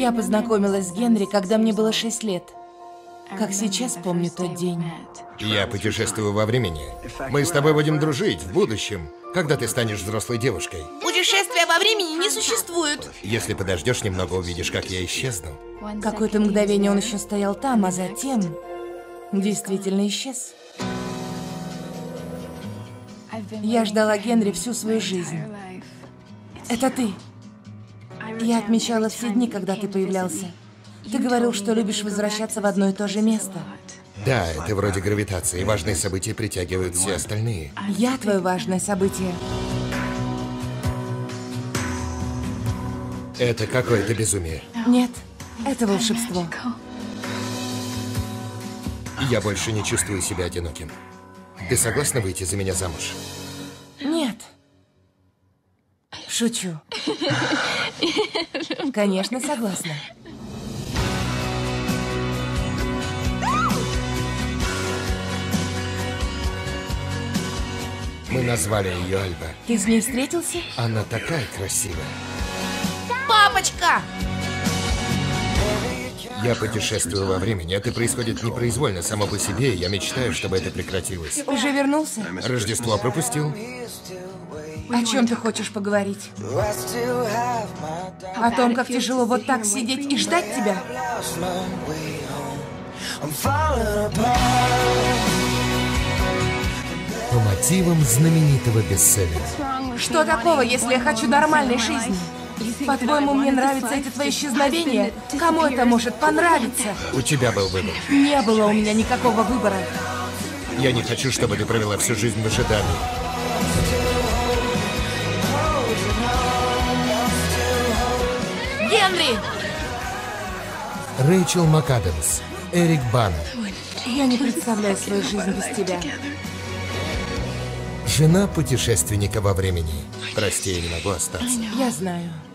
Я познакомилась с Генри, когда мне было 6 лет. Как сейчас помню тот день. Я путешествую во времени. Мы с тобой будем дружить в будущем, когда ты станешь взрослой девушкой. Путешествия во времени не существуют. Если подождешь немного, увидишь, как я исчезну. Какое-то мгновение он еще стоял там, а затем действительно исчез. Я ждала Генри всю свою жизнь. Это ты. Я отмечала все дни, когда ты появлялся. Ты говорил, что любишь возвращаться в одно и то же место. Да, это вроде гравитации. Важные события притягивают все остальные. Я твое важное событие. Это какое-то безумие. Нет, это волшебство. Я больше не чувствую себя одиноким. Ты согласна выйти за меня замуж? Нет. Шучу. Конечно, согласна. Мы назвали ее Альба. Ты с ней встретился? Она такая красивая. Папочка! Я путешествую во времени. Это происходит непроизвольно, само по себе, и я мечтаю, чтобы это прекратилось. Уже вернулся? Рождество пропустил? О чем ты хочешь поговорить? О том, как тяжело вот так сидеть и ждать тебя? По мотивам знаменитого бестселлера. Что такого, если я хочу нормальной жизни? По-твоему, мне нравятся эти твои исчезновения? Кому это может понравиться? У тебя был выбор. Не было у меня никакого выбора. Я не хочу, чтобы ты провела всю жизнь в ожидании. Генри! Рэйчел МакАдамс, Эрик Бана. Я не представляю свою жизнь без тебя. Жена путешественника во времени. Прости, я не могу остаться. Я знаю.